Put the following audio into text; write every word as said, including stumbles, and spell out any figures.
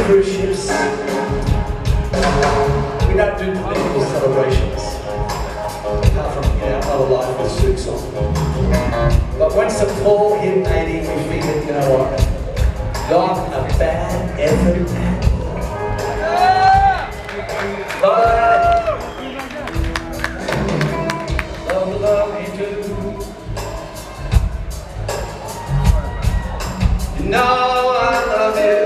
cruise ships, we don't do political celebrations, apart from, you know, other life with suits on. But once the Paul hit eighty, we figured, you know what, not a bad effort, man. But love, love me too. You know I love you.